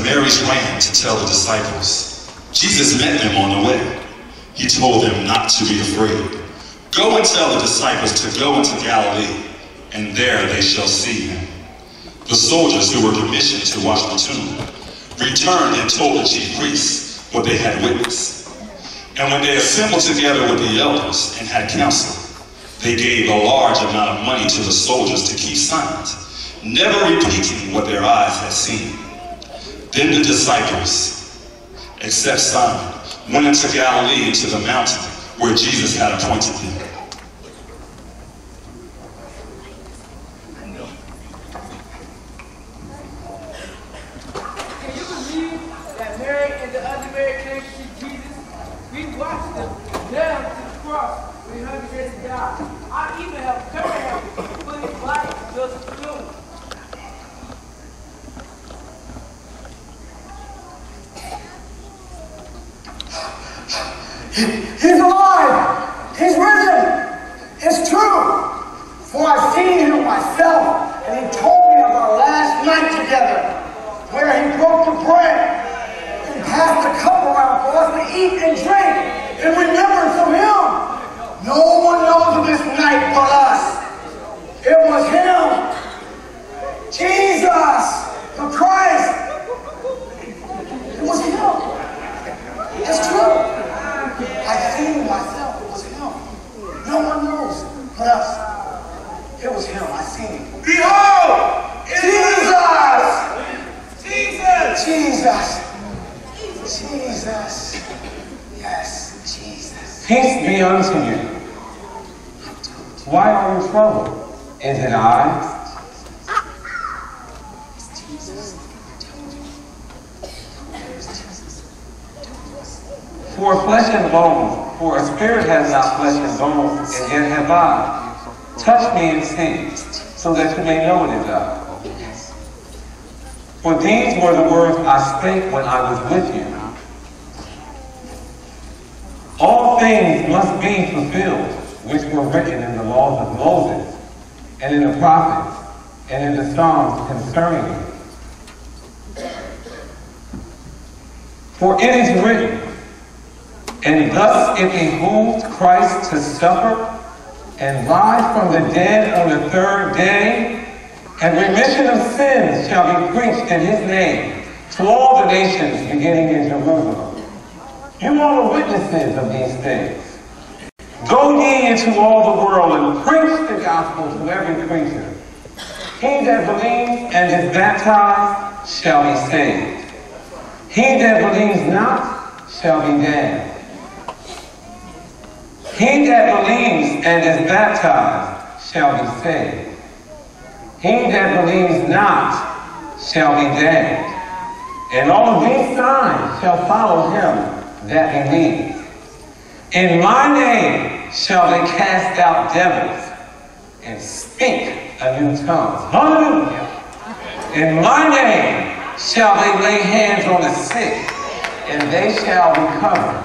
Marys ran to tell the disciples. Jesus met them on the way. He told them not to be afraid. Go and tell the disciples to go into Galilee, and there they shall see him. The soldiers who were commissioned to watch the tomb returned and told the chief priests what they had witnessed. And when they assembled together with the elders and had counsel, they gave a large amount of money to the soldiers to keep silent, never repeating what their eyes had seen. Then the disciples, except Simon, went into Galilee, into the mountain where Jesus had appointed them. Can you believe that Mary and the other Mary came to see Jesus? We watched them nailed to the cross when he hung ready to die. I even helped cover him, put his body in Joseph's tomb. He's alive! He's risen! It's true! For I've seen him myself, and he told me of our last night together, where he broke the bread and passed the cup around for us to eat and drink in remembrance of him. No one knows of this night but us. It was him. Jesus, the Christ. It was him. It's true. I've seen him myself. It was him. No one knows but us. It was him. I seen him. Behold! Jesus! Jesus! Jesus! Jesus! Yes, Jesus. Peace be unto you. Why are you troubled? Is it I? For flesh and bones, for a spirit has not flesh and bones, and yet have I. Touch me and see, so that you may know it is I. For these were the words I spake when I was with you. All things must be fulfilled, which were written in the laws of Moses, and in the prophets, and in the Psalms concerning me. For it is written, and thus it behooved Christ to suffer and rise from the dead on the third day, and remission of sins shall be preached in his name to all the nations beginning in Jerusalem. You are the witnesses of these things. Go ye into all the world and preach the gospel to every creature. He that believes and is baptized shall be saved. He that believes not shall be damned. He that believes and is baptized shall be saved. He that believes not shall be damned. And all of these signs shall follow him that believes. In my name shall they cast out devils and speak a new tongue. Hallelujah. In my name shall they lay hands on the sick, and they shall recover.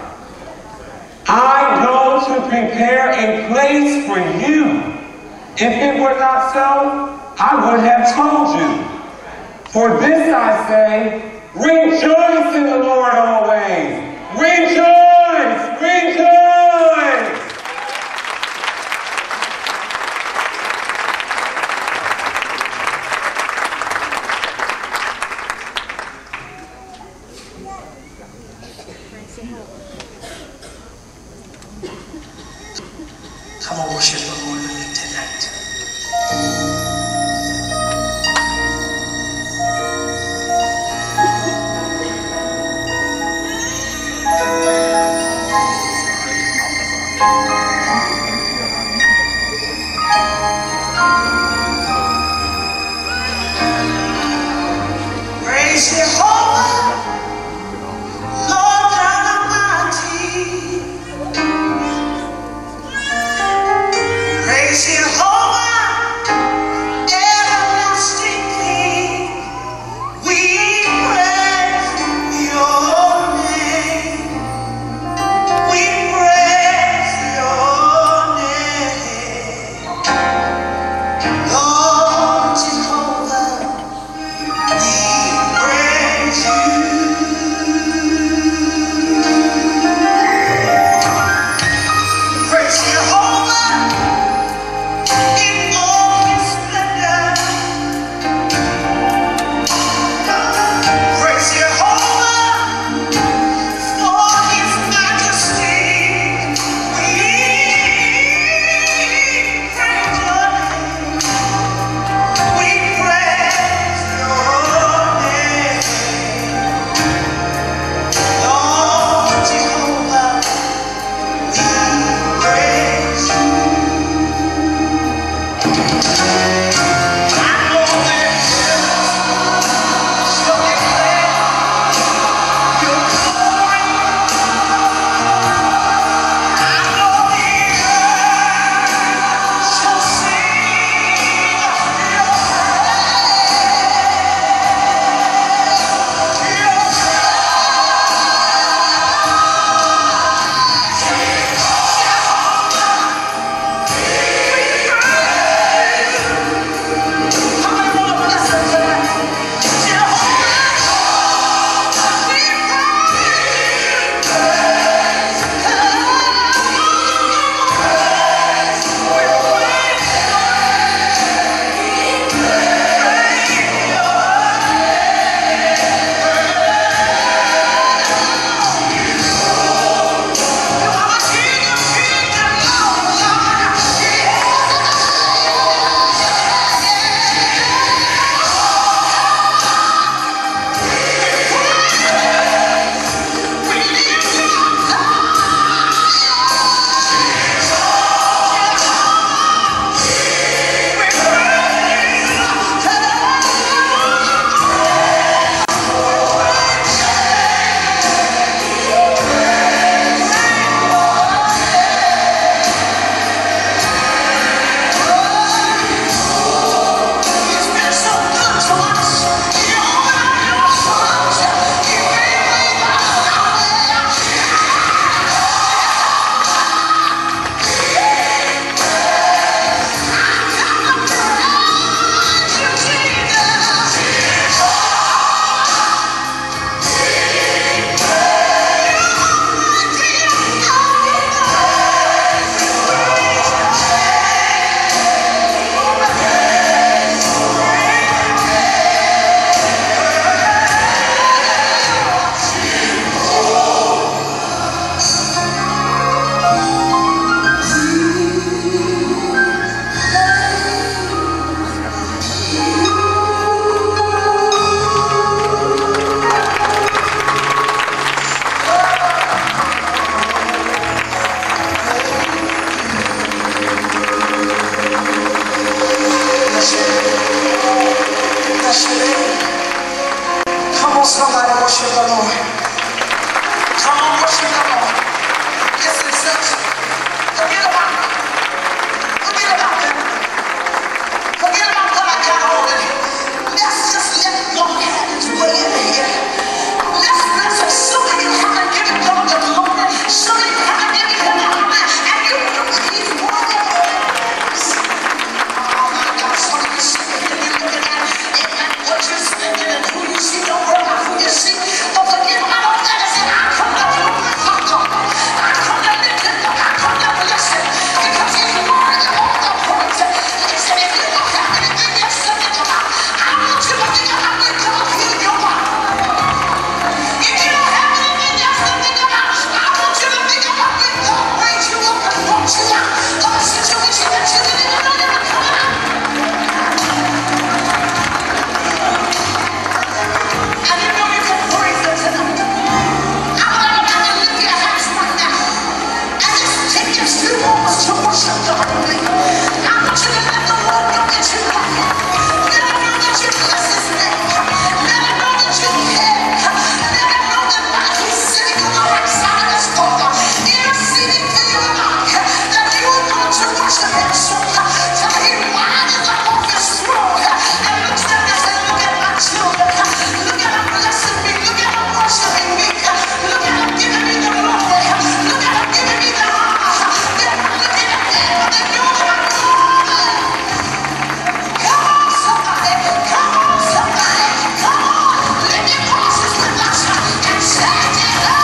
I go to prepare a place for you. If it were not so, I would have told you. For this I say, rejoice in the Lord always. Rejoice! Rejoice! Come on, worship the Lord with me tonight. somebody worship the Lord. Come on, worship the Lord. Listen, church. Forget about that. Forget about what I got already. Let's just let God have his way in here. Let's bless him. Some of you haven't given God the glory. Some of you haven't given him the honor. And you know he's worthy. Oh my God, some of you sitting here, you're looking at what you're spending and who you see. Don't worry about who you see. But forget about all that and say, I come to glorify God. I come to lift him up. I come to bless him. Because he's worthy of all the praise. Listen, if you don't have anything else to think about, I want you to think about when God healed your body. If you don't have anything else to think about, I want you to think about when God raised you up and brought you out of a situation that you didn't even know you were coming out. And you know you can praise him tonight. I want everybody to lift your hands right now and just take your few moments to worship God with me. I want you to let the Lord know that you love him. Let him know that you bless his name. Let him know that you care. Let him know that while he's sitting on the right side of his Father, interceding for you and I, that you are going to worship him. So till he rises up off his throne and looks down and says, look at my children. Look at him blessing me. Look at him worshiping me. Look at him giving me the glory. Look at him giving me the honor. They're not looking at me, but they know that I'm glory. Come on, somebody. Come on, somebody. Come on. Lift your voices with us and say it up.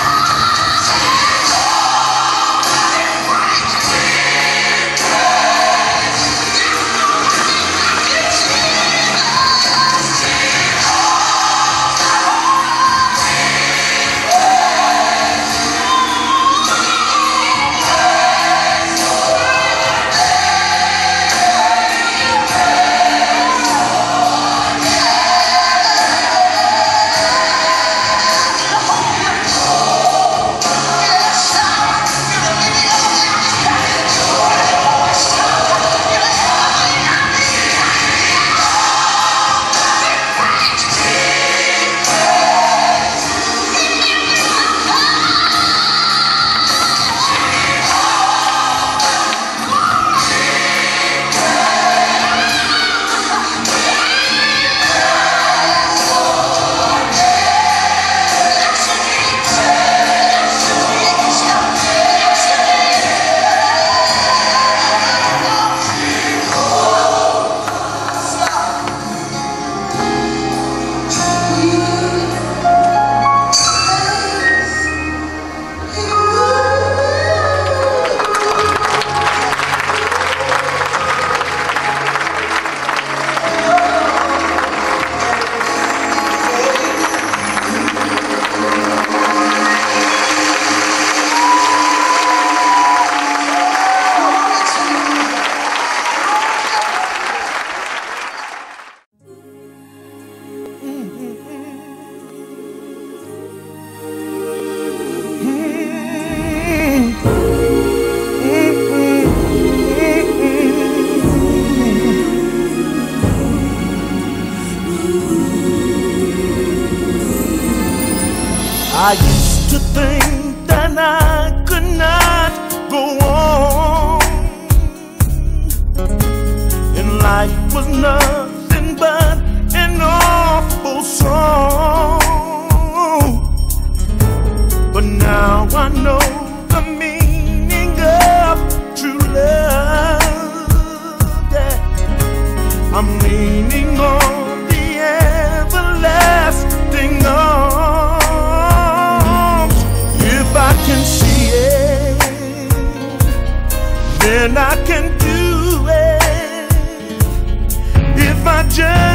I used to think that I could not go on, and life was nothing but an awful song. But now I know the meaning of true love. Yeah. I'm leaning on the everlasting arms. If I can see it, then I can do it. If I just